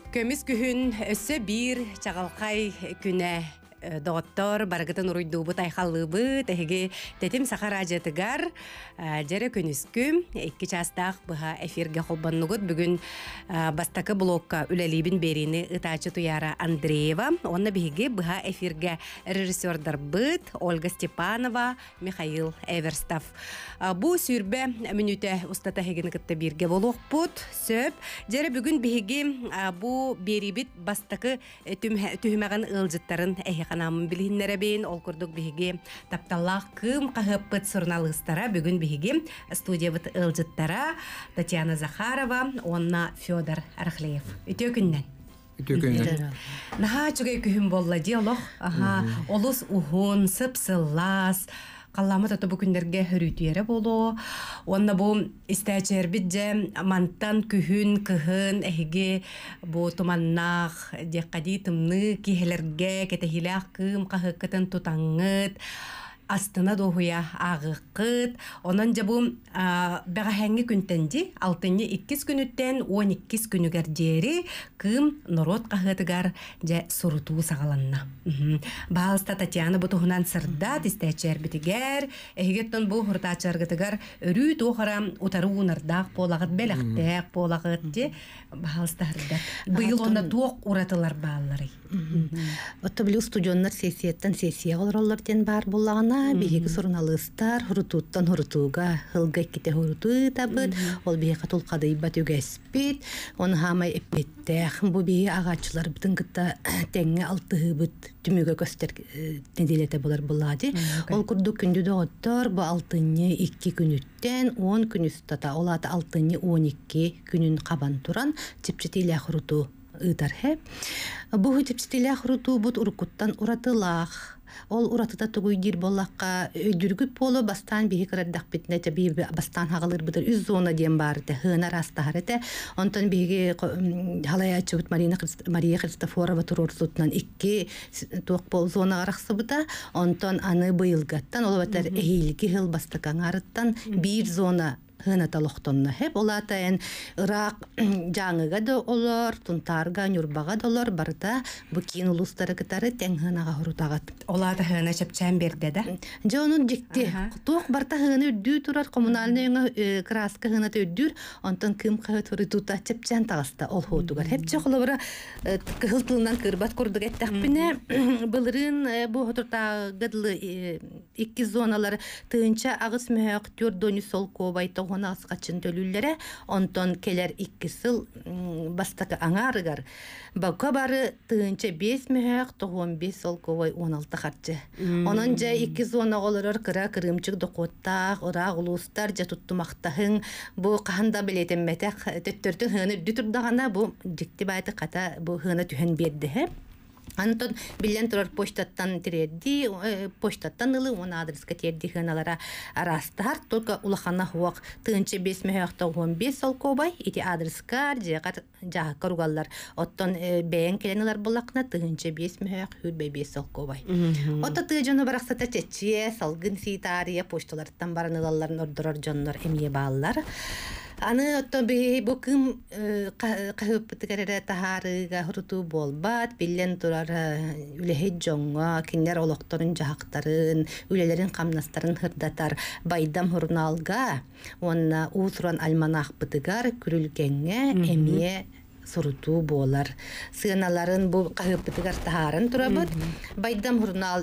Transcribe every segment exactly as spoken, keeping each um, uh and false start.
Көміс күхін өссі бір чағалқай күні доғыттор барғытын ұруйдуыбы тайқалыбы тәхеге тәтім сақар ажетігар жәрі көніскім екі частақ бұға эфирге қолбаннығыд бүгін бастақы блокка үләлейбін беріні ұтачы тұяра Андреева. Онна бігеге бұға эфирге режиссердар бұд Ольга Степанова, Михаил Эверстав. Бұ сүйірбе мүніті ұстата хегені күтті бірге болуқ бұд сөп. Жәрі бүгін бігеге бұ берібіт бастақы түхімәған ұлжыттарын әйе қанамын білгенлері бейін ол күрдік бігі тапталақ кім қағыппыт сұрналығыстара бүгін бігі студиябыт ұлжыттара Татьяна Захарова, онна Федор Архлеев. Үте күннен? Үте күннен. Наға чүгей күхім болла диалог. Олыс ұғын, сып-сыллас, қалламы таты бұл күндерге хүрітуері болу. Онна бұл істәчер бітже мантан күхін, күхін, әйге бұл туманнақ, декади тымны кейлерге, кетехіләқ кім, қағықытын тұтаңыт, астына доғуя ағықыт. Онан жа бұл бәғәхәңі күнтенді, алтынны иккіз күніттен он иккіз күнігер дері кім нұрот қағытығар жа сұрытуы сағаланна. Бағалыста Татьяна бұтығынан сырдат істәчер бітігер, әйгеттен бұл ғыртачарғытығар өрі тоғыра ұтары ұнардақ болағыт, бәліқтәк болағыт де бағалыста ғырдат. Бұйыл онда тоқ ұратылар бағалары. Отто білу студионлар сессияттан сессия олароллардың бар болағына бейгі сұрыналыстар хұрутуттан хұрутуға ғылға кете хұруту табыд, ол бейгі тұлқады бат өгәспет, оны хамай эппеттәқ, бұл бейгі ағачылар бұтын күтті тәңі алтығы бұт түмігі көстер неделеті болар болады. Ол күрді күнді доғыттар, бұл алтыны екі күніттен он күн үстата, ол аты алтыны он екі күнін қабан тұран, тепчетелі хұруту ыдар хеп. Бұғы тепчетелі хұруту бұт ұрқыттан ұратылақ. Ол уратыта тугуйдир боллаққа өйдүргүп болу бастан бейі қыраддақ бітіне бейі бастан хағалыр бұдар үз зона дем барды, ғына растағарыты. Онтан бейге халай ачыбыт Мария Христофорова тұрорсутынан икки тоқ бол зона арақсы бұда. Онтан аны бұйылғаттан, ол батар әйілгі ғыл бастықаң арыттан бір зона ғына талықтонна. Хеп олатайын ұрақ жаңыға да олар, тұнтарға, нүрбаға да олар барда бұ кейін ұлыстары кітары тәң ғынаға ғырутағат. Олата ғына шапчан берді да? Жа оның жекте. Тоқ барда ғына үдді тұрар, коммуналны өңі краска ғынаты үддір, онтан кім қағыт ғырытута шапчан тағыста ол хоутуғар. Хеп жоқылы бұра қығылтылынан кірбат көрдік әттәқпіне бұлырын бұ ғытыртағыдлы екі зоналар тыынча ағыс мөйіқ түрдөні сол кобайты ғона асқачын төлілері, онтон келер екі сыл бастақы аңарығар. Баққа бары тыынча бес мөйіқ, тоғын бес сол кобай он алты қарчы. Онын жа екі зона олырыр кыра кырымчық доқоттақ, ұрақ ұлыстар жа тұттымақтағын, бұл қағында білетін мәтәқ төттөртін ғыны дүтірдағана бұл жекті байты қата бұл ғыны түхін берді. Антон билен турар почтаттан тиредди, почтаттан ылы, он адреска терди хыналара арастар, только улахана хуак тынчы бес мөйіқта он бес сол кобай, ити адрескар, жеғар жаға көругаллар. Оттон бәйін келенілер болақна тынчы бес мөйіқ хүрбей бес сол кобай. Отта тыы жону барақсата чече, салгын ситария, почталарттан баранылаларын ордырар жонлар эмие баллар. Аны отто бей букым қағыппытығарары тахарыға хұруту болбат, билен турар үлехет жоңға, кендер олықтарын жағақтарын, үлелерін қамнастарын хырдатар байдам хұрналға, онна ұсыран альманақ бұтығар күрілгенге әмие сұруту болар. Сыналарын бұл қағыппытығар тахарын тұрабыд. Байдам хұрнал,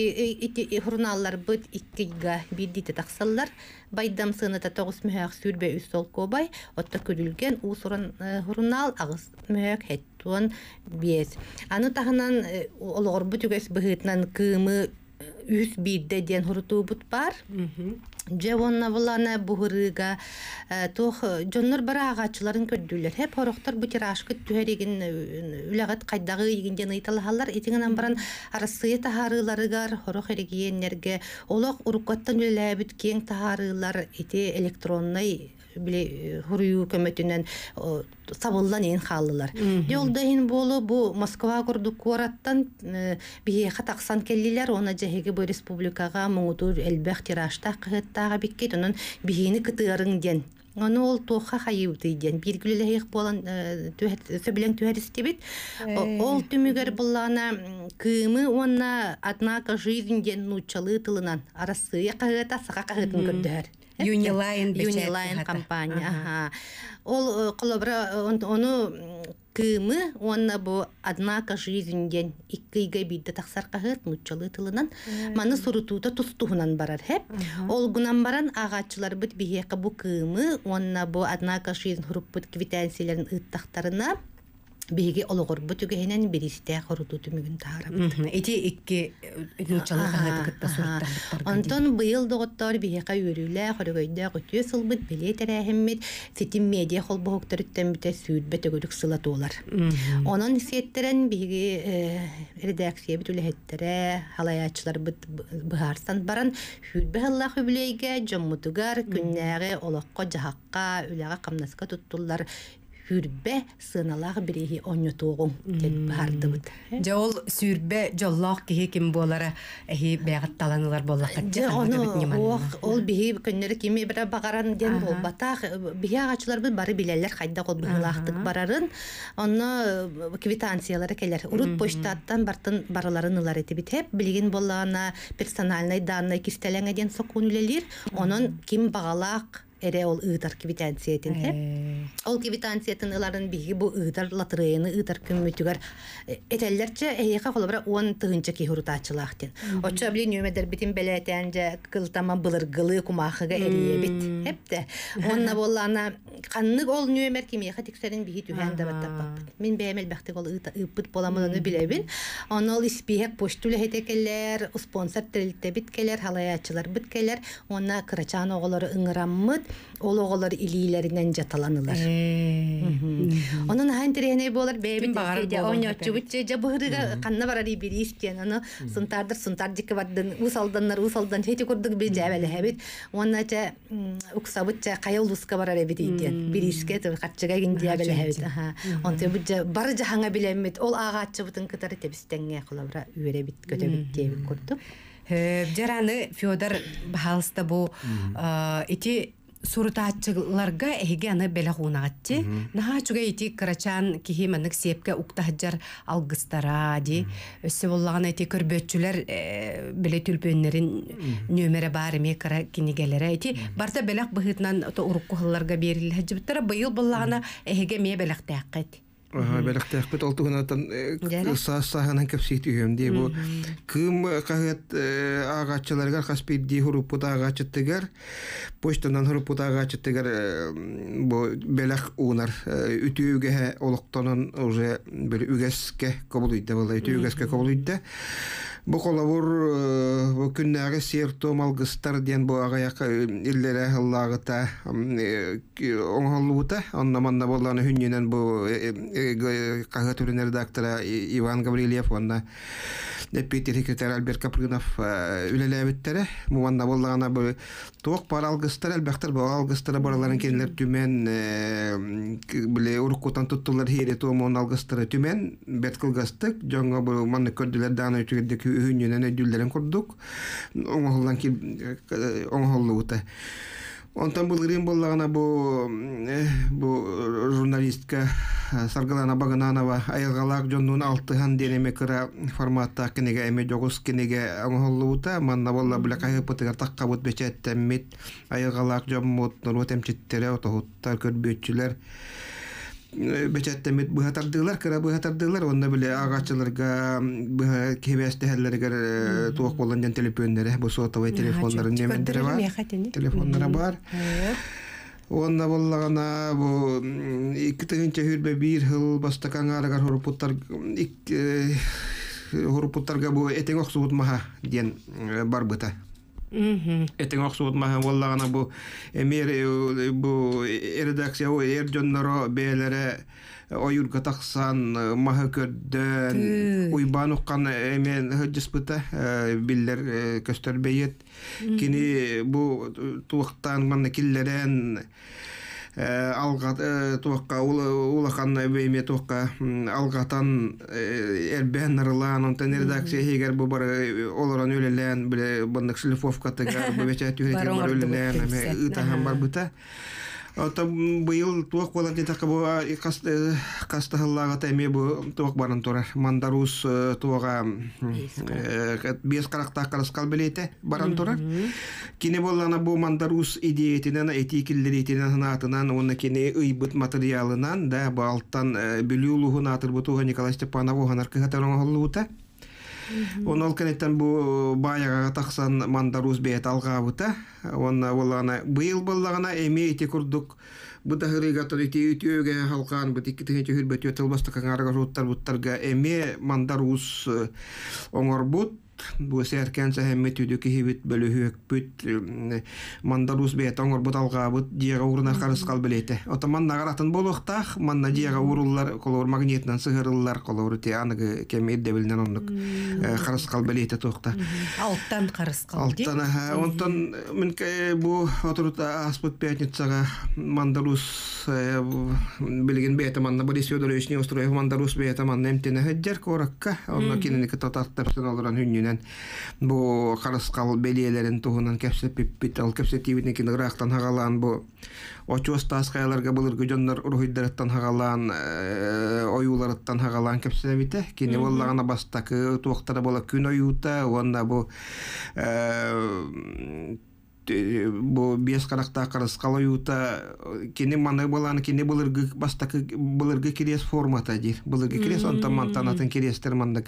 хұрналар бұд иккіға бірдейті тақсалар. Байдам сыната тоғыз мөйіқ сүрбе үс сол кобай, отта көрілген ұсыран хұрнал ағыз мөйіқ хеттуан бес. Аны тағынан олғыр бұт үгес бұғытынан кымы үс бірде ден хұруту бұт бар. Жевонна булана бухырыга тох жоннор бара агачыларын көрдүлөр. Хеп хорохтор бу тирашкы түһәреген үләгат кайдагы игинден ыйталалар. Этиңнән баран арасы тахарыларыгар хорох эрегиеннерге олок уруккаттан үләбит кең тахарылар эти электронный биле хурую көмөтүнөн сабылдан ен халлылар. Жолда ин болу бу Москва көрдүк кораттан бие хатаксан келлилер, она жеге бу республикага муңутур элбек тирашта кыттага биккет, онун биени кытырың ден Оны ол тоха хайыуты ден. Bir gülelehik bolan söbülen tüheristebit. Ол түмүгер буллана кымы онна однако жизнь ден нучалы тылынан арасы кагыта сака кагытын көрдөр. Uniline Uniline компания. Ол колобра оны кымы онна бу однако жизнь ден иккыйга бидде таксар кагыт нучалы тылынан маны сурутута тустугунан барар хеп. Ол гунан баран агачылар бит бихека бу кымы онна бу однако жизнь хуруппут квитанцияларын ыттактарына биги ологор бүтүгенен биристе хоруту түмүгүн таарап. Эти икки нучалы кагытта сураттар. Антон быйыл доготтор бихека үрүлө хорогойда көтү сылбыт биле терехиммит ситим медиа холбоктөрүттен бите сүйд бетөгөлүк сылатуулар. Онун сеттерен биги редакция бүтүлөһеттере халаячылар бит быхарстан баран хүд бахалла хүблейге жоммутугар күннәге олокко жахакка үләгә камнаска туттулар. Хүрбе сыналағы бірегі оңнетуғын дед бардыбыд. Жа ол сүрбе жоллақ кеге кем болары әхи бәғіт таланылар боллаққа. Жа оны ол бігі күннері кеме бір бағаран ден бол батақ. Бігі ағачылар бұл бары білелер қайда ол бұғылақтық барарын. Оны квитанциялары келер. Урут почтаттан бартын бараларын ылар еті бит. Хеп білген болағына персональный данный кистелеңе ден соқуын үлелер. Оның кем бағалақ эре ол ыдар квитанциятын хеп. Ол квитанциятын ыларын биги бу ыдар латрыйны ыдар көмөтүгөр этеллерче эйка колобра он тыгынча ки хурутачылактын. Очо билин нөмедер битин белетенже кылтама былыргылы кумахыга эрие бит. Хепте. Онна боллана каннык ол нөмер кимеха тиксерин биги түһәндә баттап. Мин бәмел бәхтик ол ыппыт боламын билебин. Оны ол испиһек поштуле хетекелер, спонсор телте биткелер, халаячылар биткелер, онна кырачан оголары ыңыраммыт. Ол оғылар илилеринен жаталанылар. Onun hantirene bolar bebit de oynatçı bütçe jabırıga kanna barari biri isteyen onu suntardır suntarcık vardın usaldanlar usaldan heti kurduk bir jabele hebit onnaca uksabıtça kayoluska barari bitiyen biri isket kaçıga gin jabele hebit ha onte bütçe barıca hanga bilemet ol ağaççı butun kıtarı tebistenge kulabra üre bit kötü bit diye kurduk. Жараны Федор Бахалста бу ити сурутаачыларга эге аны белахунагатти наха чуга ити карачан кихи маннык сепке уктахжар алгыстара ди өссө боллаган ити көрбөтчүлөр беле түлпөннөрүн нөмере бар эме кара кинигелере ити барта белак быхытынан уруккуларга бериле жибиттер быйыл боллагана эге ме белактаккет. Aha, belki de oldu kanattan sağ sağanan kapsiyet üyem diye bu kım kahret ağaççılarga kaspidi huruput ağaççıtıgar poştanan huruput ağaççıtıgar bu belak unar ütüge oluktanan oje böyle ügeske kabuluydu vallahi ütügeske kabuluydu. Bu kolabor bu günleri siyerto malgıstar diyen bu ağayak illere Allah'ta onhalluta anlamanla bollana hünyenen bu kahretürün redaktora Ivan Gavrilyev onda Deputy Sekreter Albert Kaprinov ülelebettere muvanna bollana bu toq par algıstar elbaqtar bu algıstara baraların kendiler tümen bile urukkutan tuttular hiri toğumun algıstara tümen betkılgastık jonga bu manna kördüler dana ütügedeki hünyenen ödüllerin kurduk oңhollan ki oңholluuta ondan bulgırin bollağına bu bu jurnalistka Sargalana Bagananova aygalak jonun altıhan deneme kıra formatta kinege eme joguz kinege oңholluuta manna bolla bile kayıpıtıgar takkabut beçettemmit aygalak jommut nurut emçittere otohuttar körbütçüler beçettemit bu hatardılar kıra bu hatardılar onda bile ağaççılarga bu kebestehellerge tuğuk bolancan telefonları bu sotavay telefonların nemenleri var telefonları var onda bollagana bu iki tığınca hürbe bir hıl bastakan ağagar huruputtar huruputtarga bu eten oksubut maha diyen barbıta Eten oksud maha wallagana bu emir bu redaksiya o erjonnoro beelere oyurga taksan maha kördön uybanuqan emen hıjıspıta biller kösterbeyet kini bu tuwaqtan manna killeren algat tuwaqqa ulaqan beyme tuwaqqa algatan erben narlan ontan redaksiya heger bu bar olaran ölelen bile bandak silfofka tagar bu becha tüheke bar ölelen itahan bar buta Ото быйыл туак болар дете бу кастахыллага теме бу туак баран турар. Мандарус туага бес каракта караскал билете баран турар. Кине боллана бу мандарус идеятинен этикиллеритинен атынан оны кине ыйбыт материалынан да бу алттан билүүлүхүн атыр бу туга Николай Степанов ханар кыгатарың холлуута. Онол кенеттен бу баяга таксан мандарус бет алгабыта. Онна боллана быйыл боллагана эми эти курдук бу тахырыга торити үтүгө халкан бу тиккетин хүрбөтө тылбаста каңарга руттар буттарга эми мандарус оңорбут. Бу серкен сәһәмме түдүк хибит бөлүһөк бүт мандарус бет оңор буталга бут диэга урна карыскал билете. Отаман нагаратын болохтах манна диэга уруллар колор магнитнан сыгырыллар колор те аныгы кем иддебилнен ондук карыскал билете тохта. Алттан карыскал ди. Алттан ха онтон мен бу отурта аспыт пятницага мандарус билген бете манна Борис Федорович устроив мандарус бете манна эмтене хеджер коракка. Онно кинени татартапсын алран хүннен бу карыскал белиелерин туһунан кепсеп пиппит ал кепсетибитин кинграхтан хагалан бу очостас каяларга булыргы жоннор урухиддераттан хагалан оюлараттан хагалан кепсебите кини боллагана бастакы туактара бола күн оюта онна бу бу бес каракта карыскал оюта кини маны боланы кини булыргы бастакы булыргы кирес формата дир булыргы кирес онтан танатын кирестер мандык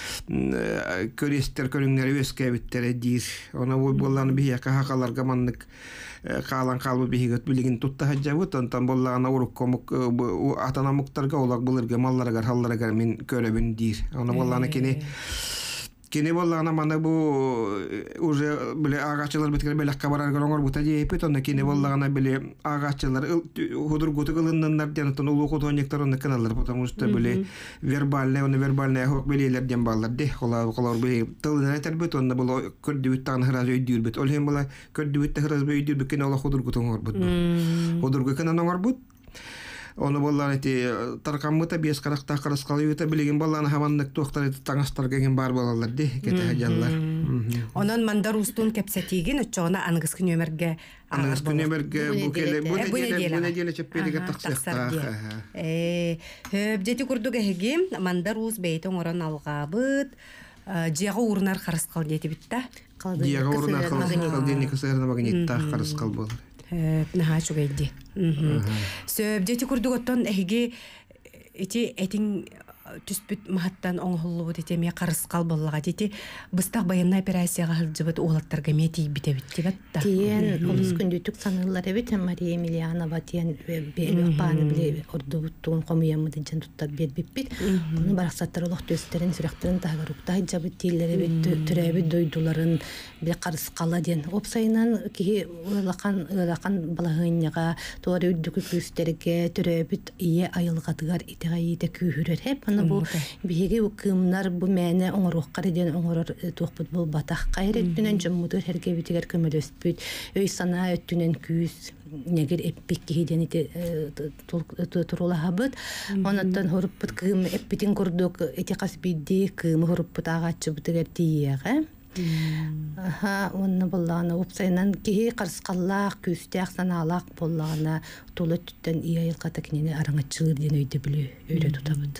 көрестер көрүңнөр өскөбүттер дир она бу боланы бияка хакаларга мандык калан калбы бигет билигин тутта хаҗабыт онтан боллагана уруккомук атанамуктарга олак булыргы малларга халларга мен көрөбүн дир она боланы кини Кини боллагана мана бу уже биле агачылар биткер белек кабарар гороңор бута жейпит онда кини боллагана биле агачылар худур гутыгылыннар дентон улуу котонектор онда каналлар потому что биле вербальный он вербальный хок билелер дем баллар де кола колор биле тылына тербит онда бул көрдүбүт тан хыраз өйдүрбүт ол хем була көрдүбүт хыраз өйдүрбүт кини ола худур гутоңор бут худур кананоңор бут Оны боллан эти таркаммыта бес каракта карыскал юта билеген боллан хаманнык тохтар таңастар кеген бар болалар ди кете хаҗаллар. Онон мандарустун кепсетиген очона ангыскы нөмерге ангыскы нөмерге бу келе бу неделе бу неделе чеппелиге таксакта. Э, хөбжети курдуга хеги мандарус бейтон орон алгабыт. Жега урнар карыскал дети битта. Жега урнар карыскал дене кесерне магнитта карыскал бол. Наха чугайди. Сөбдети курдуготтон эһиги эти этин түспүт махаттан оңхоллубут этеме карыскал боллага дети быстак баянна операцияга хылжыбыт уолаттарга мети битебит дебатта. Тиен олус күндүтүк санылар эбит Мария Емельянова тиен бебек бааны биле ордубуттугун комуямы дижен туттар бербиппит. Уну бараксаттар олох төстерин сүрөктөрүн тагырукта хыжабыт тийлери бит төрөбү дойдуларын биле карыскала ден опсайынан ки улакан улакан балагыньяга тоору үдүкү күстерге төрөбүт ие айылгатыгар итегайите күүрөр хеп бу биһиги укымнар бу мәне оңоруккар ден оңорор туохпут бул батак кайреттүнөн жоммутур херге битигер көмөлөспүт өй сана өттүнөн күз негер эппик кихиден ите турулахабыт онаттан хоруппут кым эппитин курдук эти каспидди кым хоруппут агачы бутигер тиеге Аха, онна боллағына опсайынан кеге қарысқаллақ, көстәқ саналақ боллағына толы түттен ия елқата кенені араңатшылыр ден өйді білі өйре тұтабыд.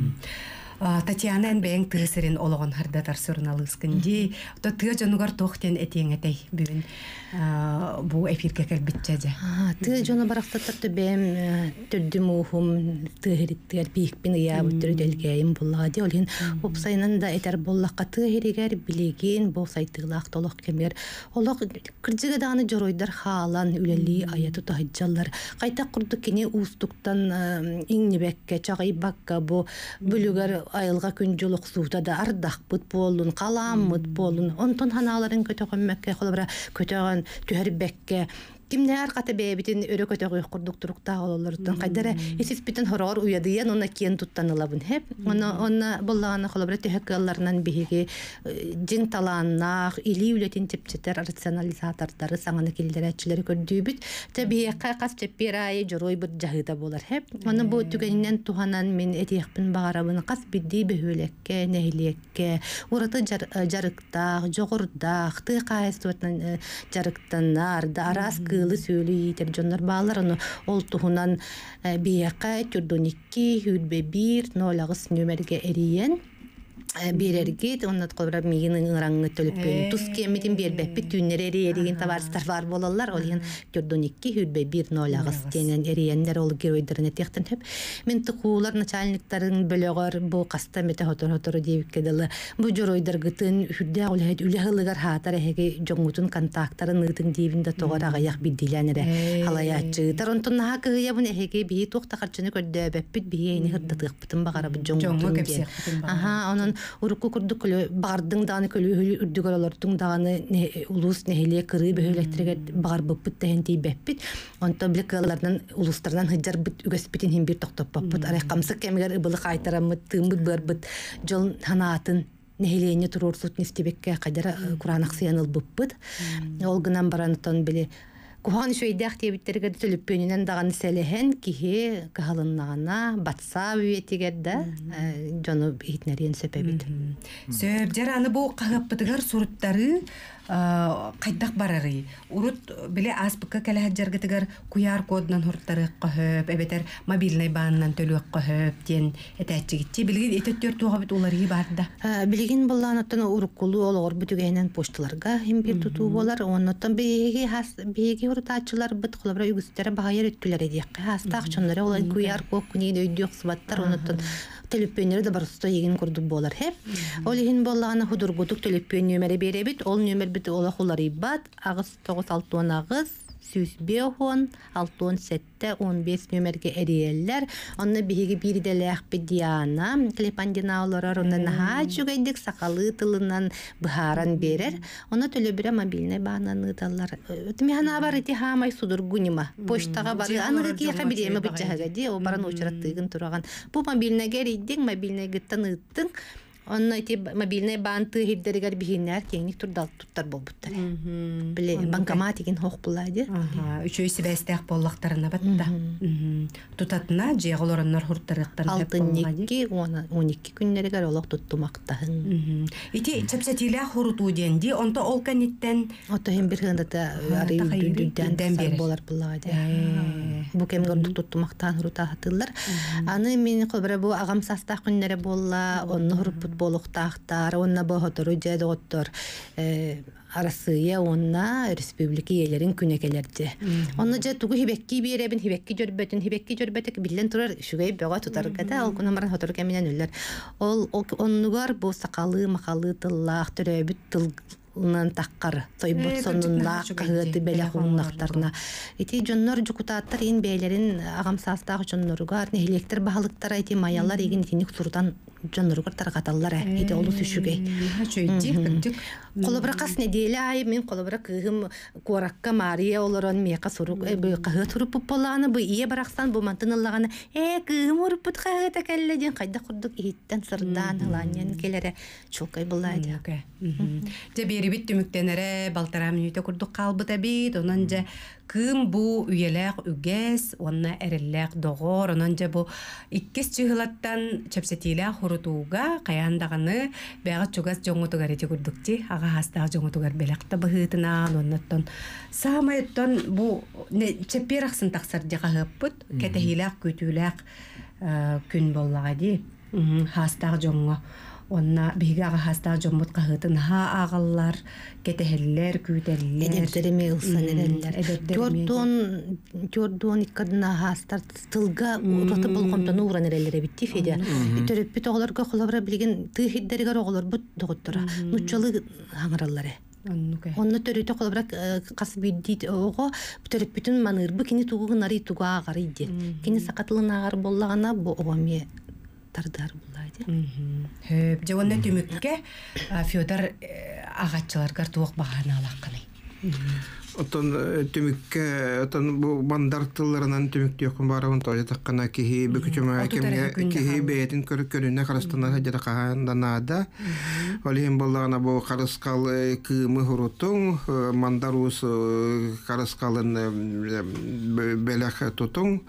Татьяна әнбәйін тұғысырын олығын хардатар сұрыналы ұскынди. Тұғы жонығар тоқтен әтең әтей бүгін бұл эфирге кәлбіт жады. Тұғы жоны барақтаттарды бәйім түрдім ұғым тұғыриттігер бейікпен ұя бұттыры дәлгейім боллады. Олын опсайынан да әтер боллаққа тұғыригер білеген бұл сайтығылақ толық кемер. Олық күрдігі дағаны жоройдар халан үләлі аяту тағыджалар. Қайта құрды кене ұстықтан иңнебәкке, чағай баққа бұл бүлігер айылға күн жолық суыта да ардақ бұт болын, қалам бұт болын. Онтон ханаларын көтіғын мәкке, қолыбыра көтіғын түхір бәкке. Кимнәр ката бәбитин өрө көтөгөй курдук турукта ололордун кайдара эсис битен хорор уядыян онна киен туттанылабын хеп оны онна боллагана холобра техкалларынан биһиги жин талааннах или үлетин тепчетер рационализатордары саңаны килдерәчләре көрдүбүт табия кайкас тепирай жорой бит жагыда болар хеп оны бу түгеннән туханан мен этиякпин багарабын кас бидди бөһөлеккә нәһилеккә ураты жарыкта жогорда ты кайстотан жарыктаннар да арас тыылы сөйлü итер жоннор баалар оны ол туһунан бияка түрдүникки хүлбе бир ноль агыс нөмерге эриен берергит оннат колбра мигин ыңраңы төлөппөн тус кемитин бербеппи түннери эриген товарстар бар болалар ол ен түрдүникки хүлбе бир ноль агыс тенен эриендер ол геройдерне тектен төп мен тукуулар начальниктарын бөлөгөр бу каста мете хотор хотор дебикке далы бу жоройдер гытын хүрдө ол хет үлехылыгар хатар эге жоңутун контакттарын ытын дибинде тогор агаяк биддиленере халаячы таронтун хакыя бу эге би токта карчыны көдөбеппит бийени хырдатыкпытын багара бу жоңутун аха онун урукку курдук бардың даны көлү үрдүгөр олордун даны улус нехеле кыры бөһөлектирге бар быппыт тенти беппит онто блекалардан улустардан хыжар бит үгөспитин хим бир токтоп баппыт арай камсык кемигер ыбылык айтарамыт тымбыт барбыт жол ханаатын нехелене турурсут нестебекке кадара куранак сыяныл быппыт ол гынан барантон биле Кухан шөйдәк тибиттерге төлөппөнүнөн даганы селехен кихи кахалыннагана батса үетигерде жону итнерин сөпөбүт. Сөп жараны бу кагыппытыгар суруттары кайдак барары. Урут биле аспыкка келеһәҗәргетигер куяр коднан хурттары кахып, эбетер мобильный баннан төлөк кахып ден этәчигитти билген этеттер туга бит улары барда. Билген булланаттан уруккулу олор бүтүгенен пошталарга хим бир тутуу болар. Оннан биги хас биги уртачылар бит кулабра үгүстәре багайыр өткүләр идек. Хастак чоннары олар куяр кок күнү өйдөк сыбаттар оннан телефоннары да барысты еген курдук болар хеп. Ол еген боллагана худургутук телефон нөмере беребит. Ол нөмер бит ола хулары бат. Агыс тогуз алты он агыс сүзбехон алты он сетте он беш нөмерге эриеллер. Онны биһиги бирделек бидиана клепандина олорор ондан ха жүгәйдик сакалы тылынан быһаран берер. Оны төлөбүрө мобильный бананы таллар. Өтмехана бар ити хамай судургунима. Почтага бар. Аны кийка биреме бычага ди. О баран учраттыгын тураган. Бу мобильныйга ридик, мобильный гыттан ыттың. Онна ити мобильный банты хиддеригер бихиннер кеңник турдал туттар болбуттар. Биле банкомат иген хок булады. Ага, үчөйсү бестек боллактарына батта. Тутатына жеголороннор хурттарыктан алтынникки он эки күннеригер олок туттумакта. Ити чепсетиле хуруту денди, онто ол каниттен ото хем бир гында ары дүдден болар булады. Бу кемгөр туттумактан хурута хатылар. Аны мен кобра бу агам саста күннере болла, онно хурупут болуктактар, онна бохотору жедоттор арасыя онна республика елерин күнекелерди. Онна же тугу хибекки беребин, хибекки жөрбөтүн, хибекки жөрбөтөк билен турар шугай бага тутаргада, ал кунамаран хотор кеменен үллер. Ол оннугар бу сакалы, макалы тыллак төрөбүт тыл нан таккар тойбут сонунна кагыты беле хуннактарына ити жоннор жукутаттар ин бейлерин агамсастагы жонноругар нехилектер баалыктар айти маялар эгин тиник сурдан жонноругар таргаталлар ити олус үшүгей колобра кас неделе ай мен колобра кыгым коракка мария олорон мека сурук кагы туруп боланы бу ие бараксан бу мантынылаганы э кыгым урупут кагыта келледен кайда курдук иттен сырдан ланьян келере чулкай булайды же берибит түмүктенере балтара мүнүтө курдук калбыта бит онан же кым бу үйелек үгес онна эреллек догор онан же бу иккис чыгылаттан чепсетиле хурутууга каяндаганы бага чугас жоңутугар эти курдукчи ага хастагы жоңутугар белекта быхытынан оннаттан самайттан бу чеппераксын таксар жагыппыт кетехилек күтүлек күн боллага ди хастагы жоңго онна бига хаста жоммут кахытын ха агаллар кетехеллер күтеллер эдептереме ылсанеллер жордон жордон иккадына хастар тылга ураты болгондон уранеллер битти феде төрөппүт оглорго колобра билген тыхиддеригер оглор бут доготтора нучалы хаңараллары онны төрөтө колобра кас бидди ого төрөппүтүн манырбы кини тугугунари туга агарыйди кини сакатылынагар боллагана бу огоме тардар Хөп, жауанна түмікке Федор ағатчыларғар туық бағаны алаққаны. Отон түмікке, отон бұл бандартыларынан түмікті өкін барауын тойы таққана кихи бүкітіма кихи бәйетін көрінне қарыстана жара қағанданада. Олейін болағына бұл қарысқал кымы хұрутың, мандарус қарысқалын бәләқ тұтың,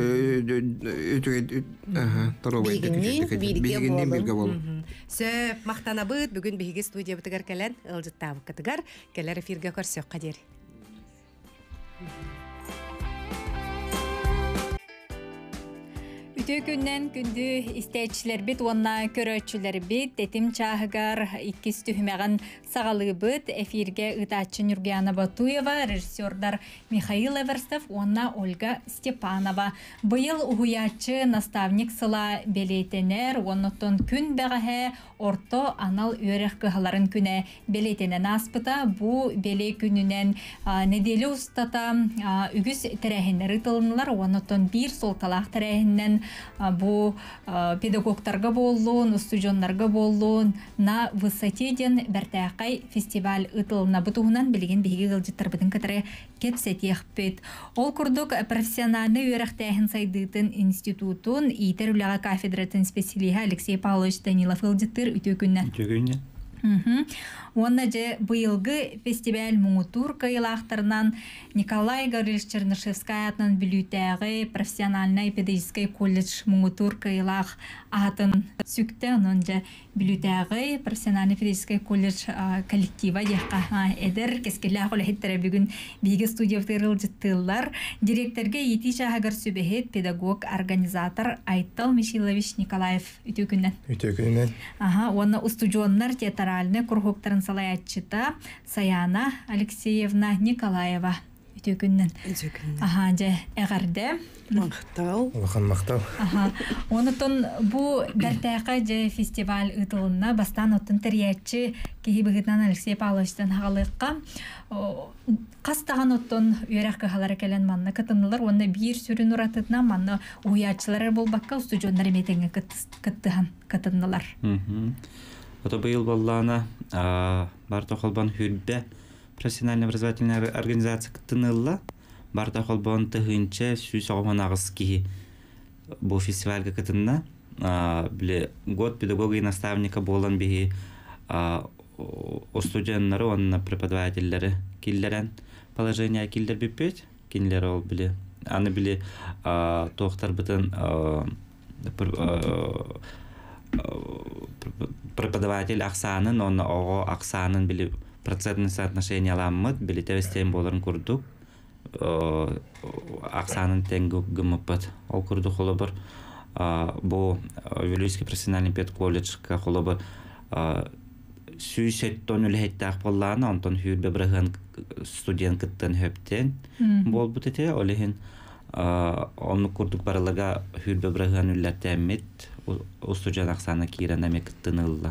бейгіннен бірге болу. Сөп, мақтана бұд, бүгін бейгі студия бұтығар кәлін, ұлжыттабы кітігар, кәлер эфирге көрсек қадер. Үтө күннен күнді истәчілер бит, онна көрөтчілер бит, детим чағығар иккис түхмәғін сағалы бит, эфирге ұтачы Нургияна Батуева, режиссердар Михаил Эверстов, онна Ольга Степанова. Бұйыл ұхуячы наставник сыла белейтенер, оннотон күн бәғәе орто анал өрек кығаларын күне белейтенен аспыта, бұ беле күнінен неделі ұстата үгіз тәрәхінері тылынылар, оннотон бір сол талақ тәрәхінен бу педагогтарга болуын, студионнарга болуын на высоте ден бәртәқай фестиваль ытылына бұтуғынан білген бейгі ғылжыттар бұдың кітірі кепсетех бет. Ол күрдік профессиональны өріқтәхін сайдытын институтын итер үліға кафедратын специалиға Алексей Павлович Данилов ғылжыттыр үті күннен. Үті күннен. Онна же бұйылғы фестиваль мұңытур кайылақтарынан Николай Гаврилович Чернышевскай атынан білютәғі профессиональный педагогический колледж мұңытур кайылақ атын сүкті, онын же білютәғі профессиональный педагогический колледж коллектива деққа әдір кескелі ақылы хеттері бүгін бейгі студиявтырыл жыттылар. Директорге еті шағығыр сөбехет педагог организатор Айтал Мишилович Николаев үті күннен. Үті күннен. Онна устудионнар театральны кургоктарын салаятчыта Саяна Алексеевна Николаева үті күннен. Үті күннен. Аха, же әғарде. Мақтау. Олақан мақтау. Аха, онытын бұ бәртәқі же фестиваль ұтылына бастан оттын тіриятчы кейі бұғытнан Алексей Павловичтан хағалыққа. Қастаған оттын үйерақ қағалары кәлін манны кытынылар, онны бір сүрін ұратытына манны ұятчылары болбаққа студиондар еметеңі кыттыған кытынылар. Ото быйыл боллана барта холбан хүрбе профессиональная образовательная организация кыттынылла. Барта холбан тыгынча сүйс оғман ағыз ки бұл фестивальга кытынна. Біле год педагога и наставника болан бігі студенттары, онна преподавательдері киллерен положение киллер биппет. Киллер ол біле. Аны біле тоқтар бітін преподаватель Оксанын, он ого Оксанын били процентное соотношение аламмыт, били тевестен боларын курдук. Оксанын тенгу гымыппыт. Ол курдук холобыр бу Вилюйский профессиональный педколледж холобыр сүйсеттон үлхеттақ болланы, онтон хүрбе бірігін студент кыттын хөптен бол бұт ете, олеген оны курдук барылыға хүрбе бірігін үлләтті әммет студент Оксана кирен әме кыттын ылла.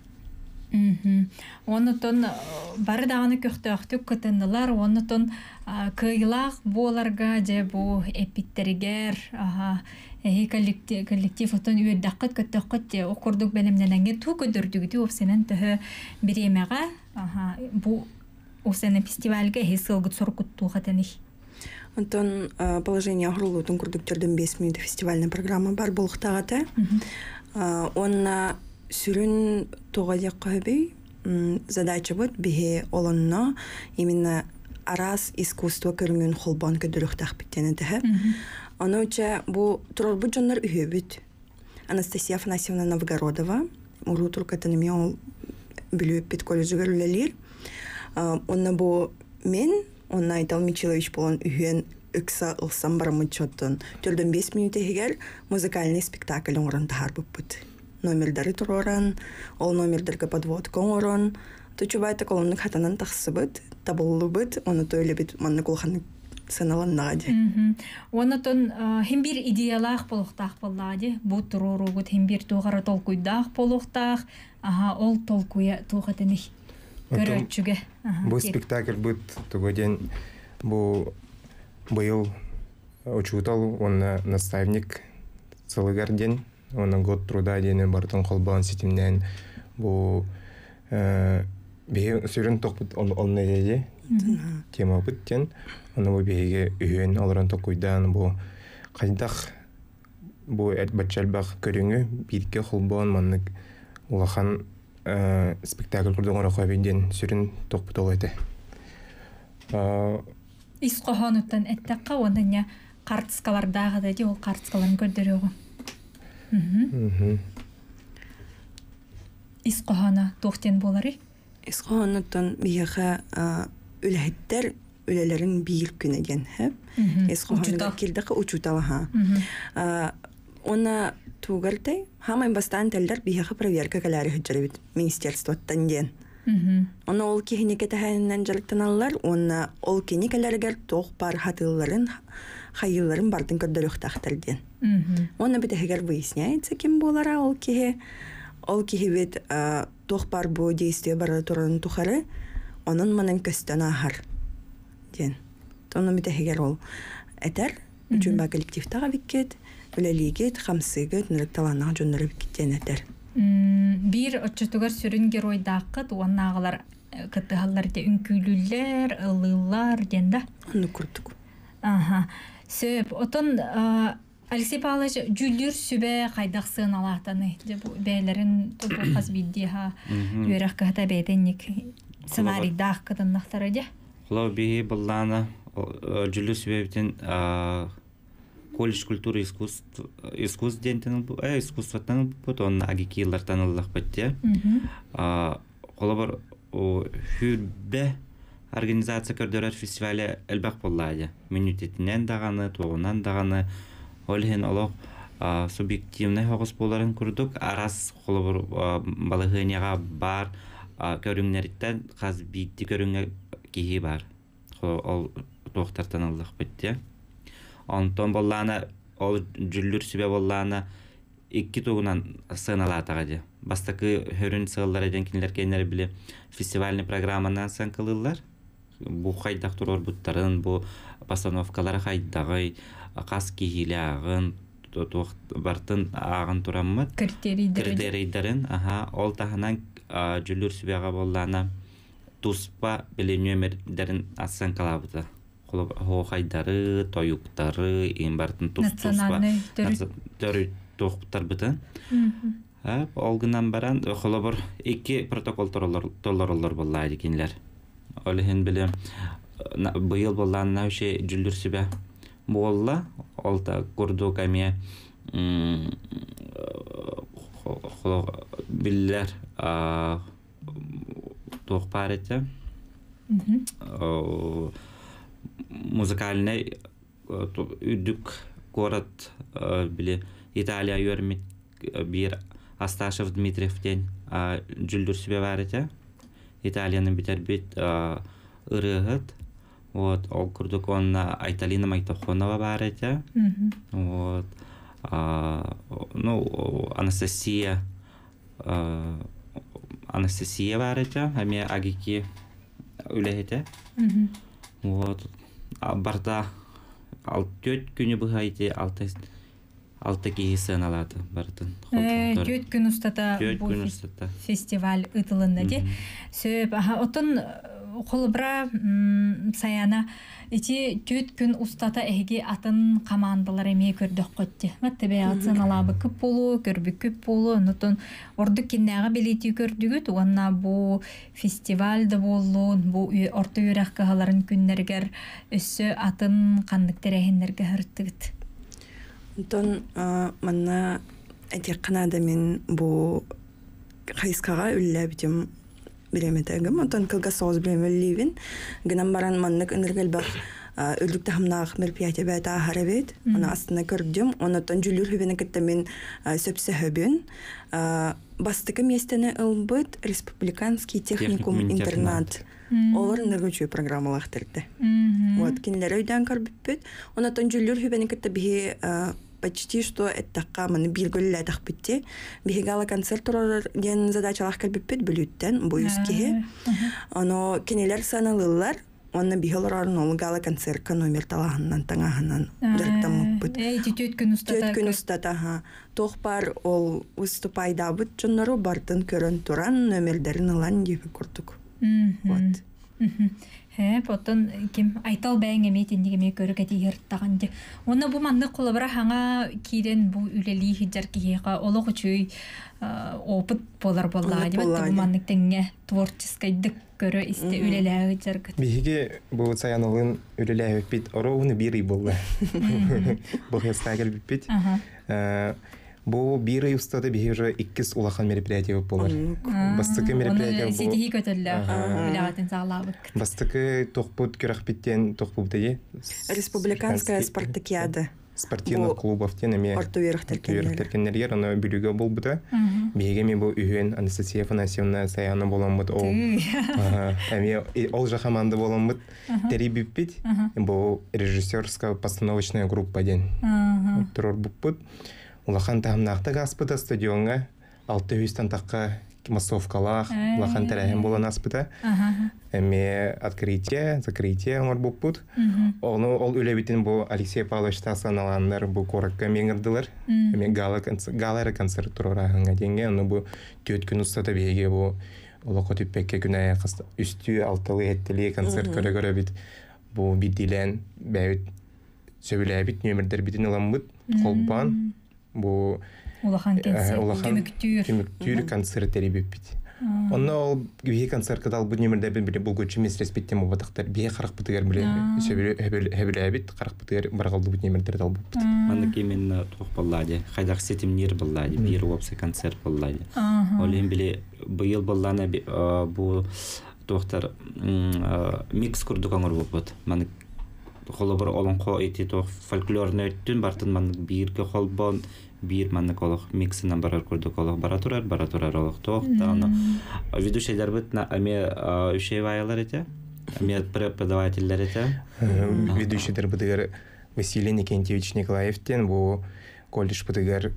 Онытын бары дағаны көқтіқтік кытынылар, онытын кыйлақ боларға же бұл эпиттерігер, коллектив отын үйердаққыт көттіққыт де оқырдық бәлемдененге ту көдірдігіді өпсенен түхі біремеға бұл өпсенен фестивальге хесілгіт сұрқытту қатыны. Антон положение ғырылудың күрдіктердің бес минуты фестивальная программа бар болықтағаты. Онна сүрін тоғадек қөбей задача бұд біге олынна именно арас искусство көріңін холбан көдіріқтақ біттені дігі. Оны өте бұл тұрар бұд жонлар үйе бүд. Анастасия Афанасьевна Новгородова, ұру тұрқатынымен ол білі өппет колледжігер үлелер. Онна бұл мен, онна Айтал Мичилович болан үйен үкса ұлсам барамыд чоттын. Түрдің бес минуты егер музыкальный спектакль оңырын тағар бұд. Номердары тұроран, ол номердарға подводка оңырын. Тұчубайты колонның хатанан тақсы бұд, табылы бұд, оны төйлі бұд, манны қолханы сыналаннаға де. Онытын хем бір идеялақ болуқтақ болады, бұл тұрору бұд хем бір туғары толкуйдақ болуқтақ, ол толкуя туғатыны көрөтчіге. Бұл спектакль бұд тұғаден бұл бұйыл учутал, оны наставник сылығар ден, оны год труда дені бартын қолбан сетімнен бұл бейі сүрін тоқпыт олны деді тема бұттен. Оны бұл бейге үйен оларын тоқуйдан бұл қайдақ бұл бәтчәлбақ көріңі бейдікке қолбан маннық ұлақан спектакль құрдың ора қойбейден сүрін тоқпыт ол еті. Исқоғануттан әттәққа онын қартысқалардағы дәде ол қартысқаларын көрдірі оғы. Исқоғана тоқтен болары? Исқоғануттан бейіға үләйттер үлелерин бир күн еген хеп. Эс хоханга килдек учутала ха. Она тугартай хамай бастан телдер бихе проверка калари хҗарбит министерствоттан ден. Она ол кихинеке тәһәннән җалыктаналар, она ол кинекеләргә тох пар хатылларын хайылларын бардын көддөрөх тахтырден. Она бит эгер выясняется ким болара ол кихе ол кихе бит тох пар бу действие бара турын тухары, onun манын көстән ахар ден. Тона бит эгер ол этер үчүн ба коллективтага биккет, үлелигет, хамсыгет, нырыкталанага жоннору биккеттен этер. Бир отчетугар сүрүн геройдакыт, уаннағылар кытыгаллар де үнкүлүллер, ылылар денда. Onu kurduk. Ага. Сөп, отон Алексей Павлович жүлдүр сүбе кайдаксын алатаны деп бәйләрен топас биддиха юрак ката бәденник сценарий дакыдыннактары де. Хло би буллана жүлдүр сүбе битен колледж культуры искусств искусств дентен э искусствотан потон агикилар таныллак бетте. А колобор хүбе организация көрдөрөр фестивале элбак боллады. Минутетинен даганы, тогунан даганы олхен олох субъективный хогус боларын курдук. Арас колобор балыгыняга бар көрүңнөрдөн каз битти көрүңө кихи бар. Ол токтартан аллак бетте. Антон боллана ол жүлдүр сүбе боллана икки тугунан сыналатага де. Бастакы хөрүн сыыллар эден кинилер кейнер биле фестивальный программанан сан кылылар. Бу хайдак турор буттарын, бу постановкалар хайдагы кас кихилягын бартын агын тураммыт. Критерийдерин, аха, ол таханан жүлдүр сүбега боллана туспа биле нөмердерин асан калабыта. Хо хайдары, тоюктары, им бартын туспа төрү токтар бытын. Олгынан баран холобор эки протокол толлороллор боллайды кинилер. Олхен биле быйыл боллан навше жүлдүр сүбе болла, олта курдук аме биллер тохпар эте. Музыкальный үдүк город биле Италия йөрмит бир Асташев Дмитриевтен жүлдүр сүбе бар эте. Италиянын битер бит ырыгыт. Вот, ол курдук онна Айталина Майтохонова бар эте. Вот. Ну, Анастасия Анастасия бар эте. Аме агики үле эте. Вот. Барда алты күнү быхайты алты алты кийсен алады бартын. Төт күн устата бу фестиваль ытылында де. Сөп, отон холбра саяна ити төт күн устата эги атын командалар эме көрдүк котти. Маттебе атын алабы көп болу, көрбү көп болу, нотон орду киннага билети көрдүгүт, уанна бу фестивальда болу, бу орто юрак кагаларын күннергер өссө атын кандык терехиндерге хырттыгыт. Тон манна этек канада мен бу хайскага үллә битем биреметегем. Тон кылга соз биремелливин. Гынан баран маннык энергел бак өлүктө хамнак мероприятие бата харабет. Аны астына көрдүм. Аны тон жүлүр хүбене кетте мен сөпсө хөбүн. Бастыкы местене ылбыт республиканский техникум интернат. Олар нөгөчү программалар терде. Вот кинлер өйдөн көрбүппүт. Аны тон жүлүр хүбене кетте би почти что это камен биргөлле тахпитте. Бигала концерт турар ден задачалар келбиппит бүлүттен буюскеге. Аны кинелер саналылар. Онна бигеларын ол гала концертка номер талаганнан таңаганнан директамыппыт. Эй, төт күн устата. Төт күн устата, ха. Тохпар ол выступайда бут жоннору бартын көрөн туран номердерин алан деп курдук. Вот. Хэ, потон ким айтал бәң эметин дигеме көрөк эти йырттаган де. Оны бу манны колобра хаңа кирен бу үлели хиджар киега олог үчүй опыт болар болла деп бу манны теңге творческий дик көрө исте үлелеге жаргыт. Биге бу саянылын үлелеге бит орооны бири болду. Бу хестагел бит. Бу бир ай устады бихи уже иккис улахан мероприятие болар. Бастыкы мероприятие бу. Сидихи көтөллө. Билагатын саглабык. Бастыкы тохпут көрөхбиттен тохпубдайы. Республиканская спартакиада. Спортивных клубов тен эме. Ортуверх теркенлер аны бүлүгө болбуда. Биге мен бу үйөн Анастасия Афанасьевна Саяна боламбыт. Ол эме ол жахаманды боламбыт. Терибиппит. Бу режиссерская постановочная группа ден. Турор буппут. Улахан тамнакта гаспыта стадионга алты жүздөн такка массовкалах, улахан терехен болан аспыта. Эме открытие, закрытие аңар буппут. Оны ол үлебитин бу Алексей Павлович Тасаналандар бу коракка меңирдилер. Эме гала галера концерт турараханга денге, оны бу төт күн устата беге бу улако түппекке күнәя үстү алтылы эттили концерт көрө-көрө бит бу бидилен бәйт сөйләбит нөмердер битин аламбыт колбан. Бу улахан көмүктүр көмүктүр концерттери биппит. Онно ол бие концерт кадал бу нөмерде биле булгучу мес респектем бутактар бие карак бутыгар биле сөбүлө хебелебит карак бутыгар баргалды бу нөмердер дал бу. Мандык именно тохпаллади. Хайдак сетимнир буллади. Бир опсы концерт буллади. Олен биле быйыл буллана бу доктор микс курдук аңыр болбот. Мандык холобор олонко эти то фольклорный өттүн бартын мандык бирге холбон бир мандык олох миксинен барар курдук олох бара турар бара турар олох тохта аны ведущийлер бит на аме ушевайлар эте аме преподавательлер эте ведущийлер битер Василий Никентьевич Николаевтен бу колледж битер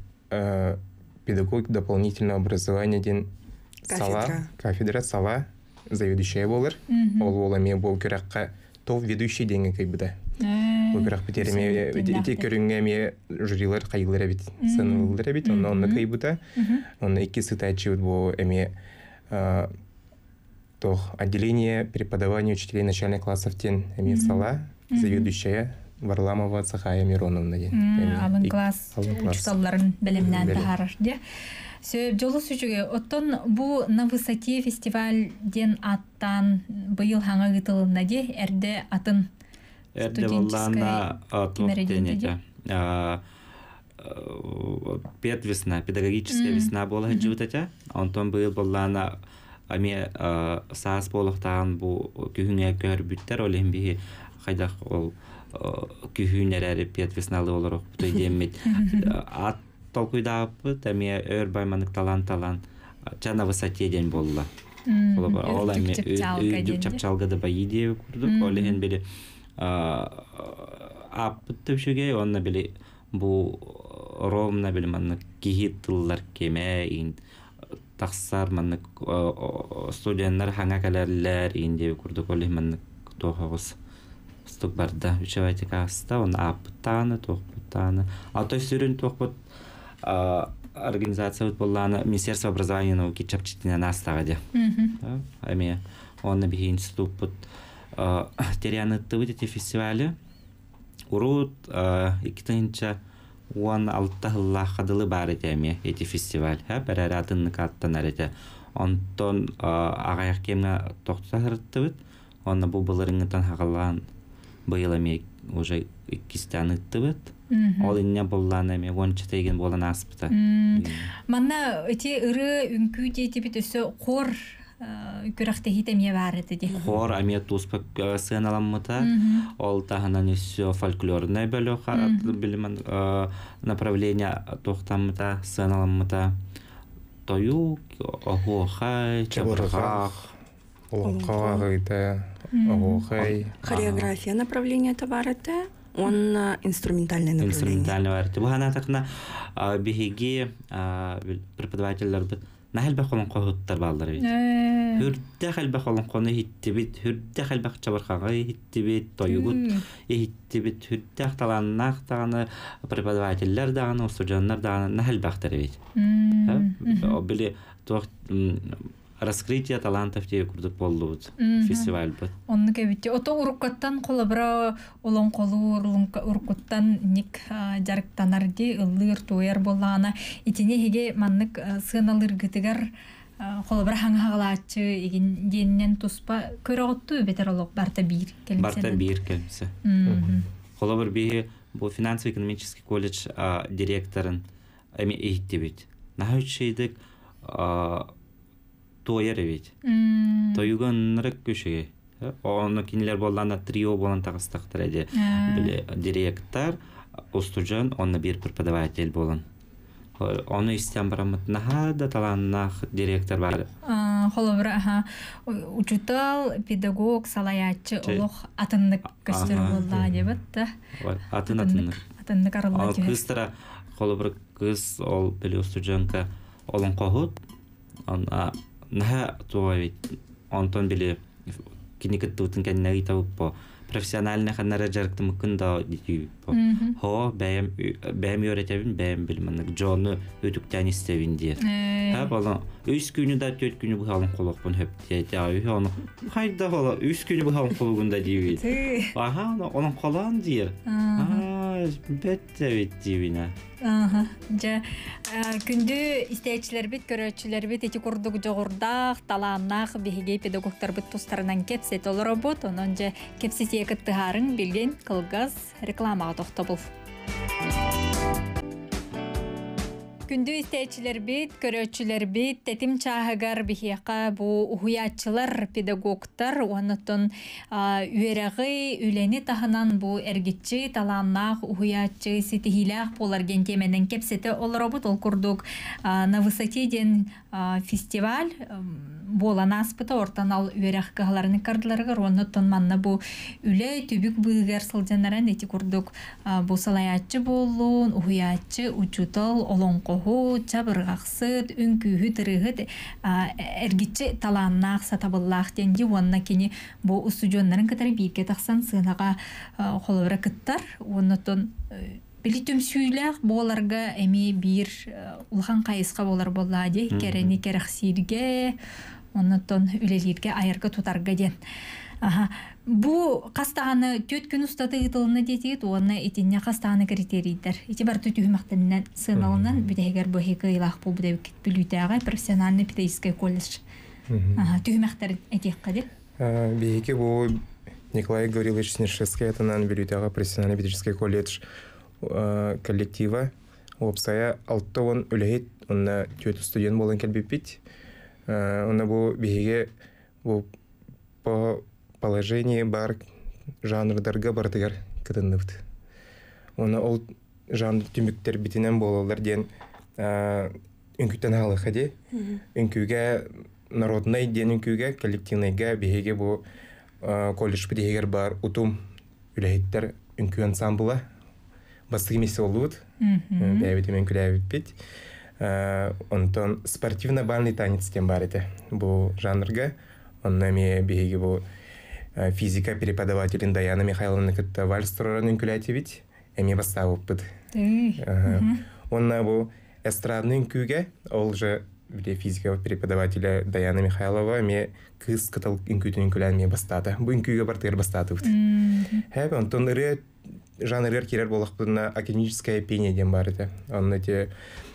педагог дополнительного образования ден сала кафедра сала заведующая болар ол оламе бу керакка то ведущий денге кайбыда. Бу битерме эти көрүнгө жюрилер кайгылар бит. Санылар бит, онно кайбыда. Онно эки сытачы бу эме то отделение преподавания учителей начальных классов тен эме сала заведующая Варламова Цахая Мироновна. Алын класс учителларын белемнен тахарар де. Сөп жолу сүжүгө оттон бу на высоте фестиваль ден аттан быйыл хаңа гытылына де эрде атын эрде боллана атоктенете пет весна педагогическая весна бола жыбытата онтон быйыл боллана ами саас болохтаган бу күһүнгө көрбүттер олем би хайдак ол күһүнөрө пет весналы олорок бутойдемит ат толкуйдаппы тәме өр байманык талан-талан жана высоте ден болла. Ол эми үдүп чапчалгада байиде курдук. Ол эн били аппыттып шуге, онна били бу ромна били манны кихиттылар кеме ин таксар манны студенттер ханга келерлер инде курдук. Ол эн манны тохогус стук барда үчөбайты каста, он аппыттаны, тохпуттаны. Ато сүрүн тохпут организация боллана Министерство образования и науки чапчитина настагаде. Ами онна бихи институт теряныттыбыт эти фестивали. Урут икитинча он алтахылла хадылы бар эти эти фестиваль. Бәрәр атынны каттанар эти. Онтон агаяк кемне токтатырыттыбыт. Онна бу былырыңытан хагалан быйыл эми уже иккистаныттыбыт. Ол инне болланы эми онча теген болан аспыта. Манна эти ыры үңкүү дейти бит өсө кор көрөктө хитемие бар эти. Хор ами туспак сыналаммыта. Ол таханан өсө фольклорный бөлөк билим направление тохтаммыта сыналаммыта. Тою охохай чабыргак олонкагыйта охохай. Хореография направление товарата. Он инструментальное направление. Инструментальное варите. Бу хана такна бихиги преподавательлер бит нахал бахолон кохуттар балдар бит. Хүрдэ хал бахолон коны хиттибит, хүрдэ хал бах чабархагы хиттибит, тоюгут хиттибит, хүрдэ таланнак таганы преподавательлер даганы, студенттер даганы нахал бахтар бит. Били тох раскрытие талантов те курдук боллубут фестиваль бут. Онны кебитти ото уруккаттан колобра олон колур уруккаттан ник жарыктанарди ыллыр туяр боллана итине хиге маннык сыналыр гытыгар колобра хаңагалаачы игин деннен туспа көрөттү бетер олок барта бир келимсе. Барта бир келимсе. Колобр би бу финансово-экономический колледж директорын эми эйттебит. Наһа үчшейдик тояр эбит. Тоюган нырык көшеге. Оны кинилер болланда трио болан тагыстактар эди. Биле директор, устужан, онна бир преподаватель болан. Оны истен барамыт наһа да таланнах директор бар. Холобра аха учутал педагог салаячы олох атыннык көстөр болла дебет да. Атын атыннык. Атыннык арылла. Ал кыстара холобра кыз ол биле устужанка олон кохут. Ана наһа туавит. Антон биле киникет тутун кеннеги табып профессиональный ханнара жарыкты мүмкін да дию. Хо бәйім бәйім өретебін бәйім білмінік. Джоны өтіктен істевін дер. Ха бала үс күні да төт күні бұхалын қолықпын хөп дейті. Оны қайда бала үс күні бұхалын қолығында дейбейді. Аха, оның қолан дер. Бәтті бет дейбіне. Жа күнді істейчілер бит, көрөчілер бит, эти курдук жоғырдақ, таланнақ, бігеге педагогтар бит тустарынан кепсет олы робот, онын жа кепсет екіттіғарын білген қылғыз рекламаға тоқты бұл. Күнді істейчілер бит, көрөчілер бит, тетим чағығар бігеға бұл ұхуячылар педагогтар, онытын үйерағы үйлені тағынан бұл әргетчі, таланнақ, ұхуячы, сетихилях болар гентеменен кепсеті ол робот, ол күрдік на высоте ден фестиваль болан аспыта ортан ал үйерақ қағаларыны кардыларығыр, онытын манна бұл үлі түбік бұйығар сылжанаран еті күрдік бұл салаячы болуын, ұхуячы, учутал, олон қоғу, чабырғақсыд, үнкүйі тұрығыд, әргетчі таланнақ, сатабыллақ денде, онына кені бұл студионларын кітары бейке тақсан сығынаға қолыбыра кіттар, онытын Билитüm süйләк боларга эми бир улхан кайыска болар боллади, керени керексирге, оннотон үлелерге айырга тутарга ден. Аха. Бу кастаганы төт күн устаты итылны детит, оны этинне кастаганы критерийдер. Ити бар төт үмәктәннән сыналынан бидегәр бу хикы илах бу бит билүтәгә профессиональный педагогический колледж. Аха, төмәктәр этиккәде. Биһике бу Николай Гаврилович Снежевский атынан билүтәгә профессиональный педагогический колледж коллектива опсая алтын үләйт, онна төт студент болан кәлбепит. Онна бу биһиге бу по положению бар жанрдарга бардыгар кытынныбыт. Онна ол жанр түмүктер битинен болалар ден үнкүтен алыха де. Үнкүгә народный ден үнкүгә коллективныйга биһиге бу колледж бидегер бар утум үләйттер үнкү ансамбла. Бастығы месе олуд, бәйбетімен күләбет бет. Онтон спортивно-бальный танец тем бар еті. Бұл жанрға. Онна ме бейге бұл физика преподавателін Даяна Михайловна күтті вальс тұрарын күләте бет. Әме бастау бұд. Онна бұл эстрадный күге, ол же физика преподавателя Даяна Михайлова ме кыз кытал күтін күлән ме бастады. Бұл күге бартығыр бастады бұд. Әбі, онтон ұры жанрлар керер болақпына академическое пение дем бар еді. Онна те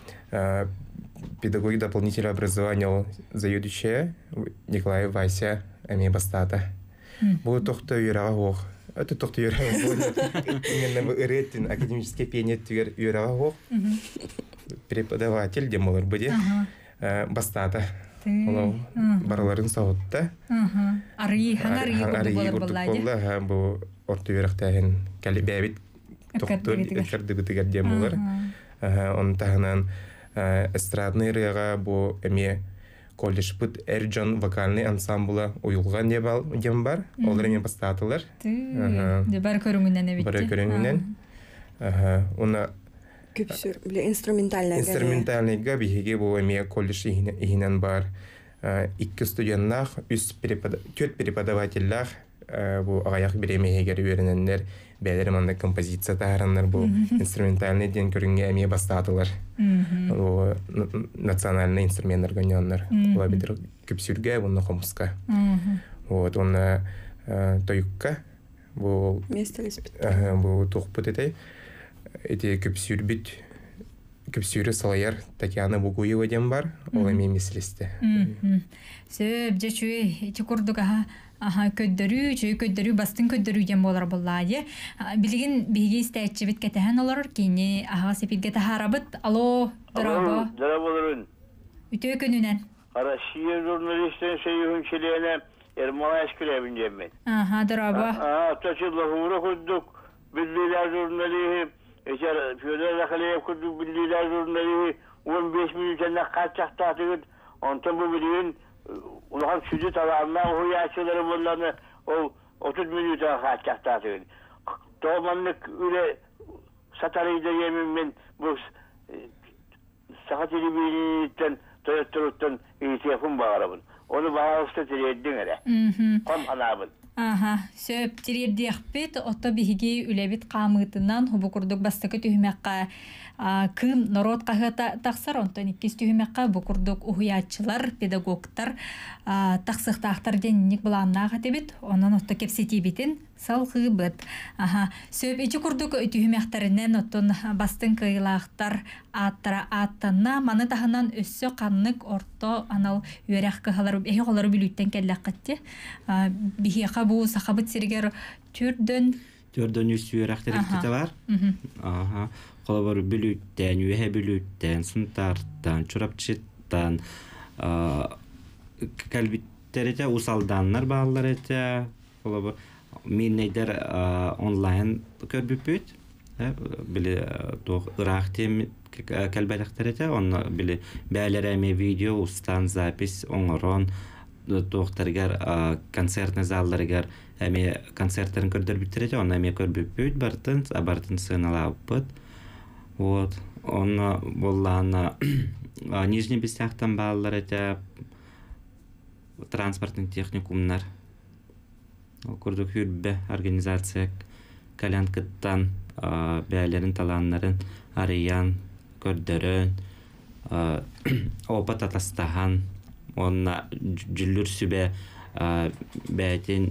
педагоги дополнительного образования заведующая Николай Вася әме бастады. Бұл тоқты үйраға оқ. Это тоқты үйраға оқ. Именно үреттін академическое пение түгер үйраға оқ. Преподаватель дем олар бұде бастады. Олау бараларын сауытты. Арый, хаңар егі болар болады. Бұл орты үйрақтағын кәлі бәбет тоқты бұтығар дем олар. Оның тағынан эстрадный рыға бұл әме колледж бұд әрджон вокальный ансамбла ұйылған дем бар. Олар әме бастатылар. Бар көріңінен әбетті. Бар көріңінен. Оны Көпсүр, биле инструментальный. Инструментальный га биһиге бу эме колледж иһинен бар. Икки студенттар, үс преподаватель, төт преподавательлар бу агаяк биремегер үйрененнер, бәлер манда композиция таарыннар бу инструментальный ден көрүнгө эме бастадылар. Бу национальный инструменттер гөннөр. Була битер көпсүргө буны комуска. Вот он тоюкка бу местелес. Бу тохпут эте. Эти көпсүр бит көпсүрі салайар Татьяна Бугуева дем бар, ол эме мислесте. Сөп жечуе эти курдуга Аха, көддөрү, чөй көддөрү, бастын көддөрү дем болар буллайы. Билигин биги истәчебит кетәһен олар кини ага сепилге тахарабыт. Алло, драба. Драба. Үтө көнүнен. Россия журналистин Сейхун Челене Ермолай Эскребин жеммен. Аха, драба. А, тачыллахура куддук. Биллилер журналиhi, эчер Федор Захалиев куддук биллилер журналиhi он беш минуттан качактатыгыт. Онтон бу билген улахан сүзү таларына хуячылары болланы ол отуз минутта качактатыгыт. Томанлык үле сатарыйда емин мен бу саха телевидениеден тояттыруттан телефон багарабын. Onu bağırsa tireddin ere. Kom hanabın. Aha, söp tirerdiğipet otta bihigi ülebit qamıtından hubukurduk bastıkı tühümekka kım narod qahıta taqsar ontan ikkis tühümekka bukurduk uhuyatçılar, pedagogtar taqsıq taqtar dennik bulanna qatebit, ondan otta kepseti bitin salgı bit. Aha, söp içi kurduk tühümektarinen ottan bastın kıyılaqtar attara attanna manı tahınan össü qanlık orta anal yörek kıhaları, ehi qoları bilütten kellaq qatti. Bihiqa bu sahabıt sirger türdön Türdön üstüyörekleri var. Aha. Qolabar bilütten, ühe bilütten, suntartan, çorapçıttan, kalbitlerete usaldanlar bağlarete. Qolabar min neyder online körbüpüt. Bile doğ Irak tem kalbetlerete onu bile bəylərəmə video ustan zapis onuron doktorgar konsertne zallargar эми концерттерин көрдөр биттерет, он эми көрбүп бүт бартын, абартын сыналаппыт. Вот, он болланы Нижний Бестяхтан баллар эте транспортный техникумнар. Көрдүк хүрбе организация калянкыттан бәйлерин таланнарын арыян көрдөрөн опат атастахан онна жүллүр сүбе бәйтин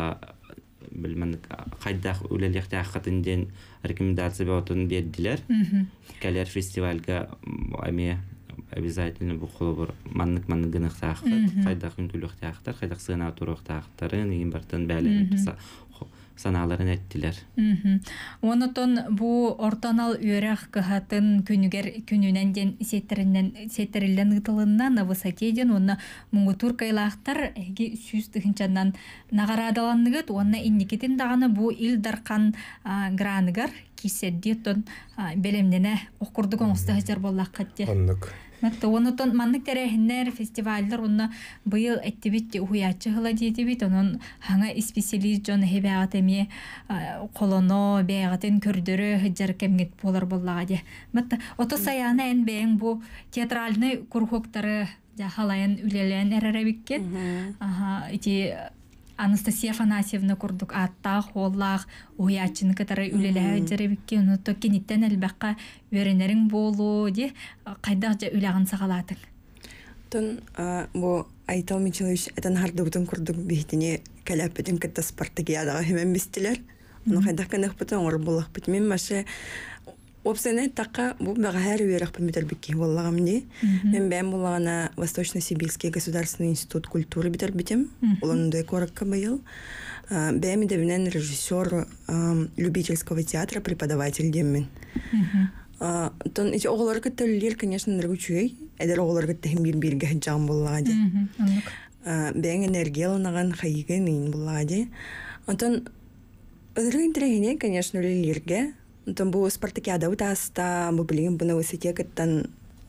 билмен кайдах үлелехте хатынден рекомендация бөтөн бердилер. Келер фестивальга эми обязательно бу холбор маннык манныгын тахтар, кайдах үнкүлүк тахтар, кайдах сына турук тахтарын ин бартын бәйлер саналарын әттилер. Онотон бу ортанал үйрәк кыхатын күнүгер күнүнен ден сеттеринен сеттерилен ытылыннан высотеден онна муңутур кайлахтар эги сүз тыгынчанан нагарадаланныгыт онна инникетин даганы бу ил даркан граныгар киседдетон белемнене окурдук оңустагычар боллаккатте. Мэтта онотон маннык терехиннер фестивальдер онна быйыл эттибит уячы хыла диетибит онон хаңа специалист жон хебагат эми колоно бегатын көрдөрө хыжар кемгет болар боллага де. Мэтта ото саяна эн бең бу театральный курхоктары жа халайын үлелен эреребиккет. Аха ити Анастасия Афанасьевна курдук атта холлах уячын кытары үлеле жеребикке онуто кенеттен элбакка өренерин болу де кайдак жа үлягын сагалатың. Тон бу Айтал Мичилович этен хардыгытын курдук бихтине калаппетин кытта спартакиадага хемен бистилер. Ону кайдак кенек бутан ор болак бит мен маше Опсене така бу багар үйрәк памятер бикки боллагам ди. Мен бәм булгана Восточно-Сибирский государственный институт культуры битер битем. Улында коракка быел. Бәм де менен режиссер любительского театра, преподаватель деммен. Тон эти оглар кеттелер, конечно, нергучуй. Эдер оглар кеттем бир бирге жан буллади. Бәң энергияланаган хайген ин буллади. Антон өдрүн трегене, конечно, лирге. Там бу спартакиада утаста, бу билген бу университеттен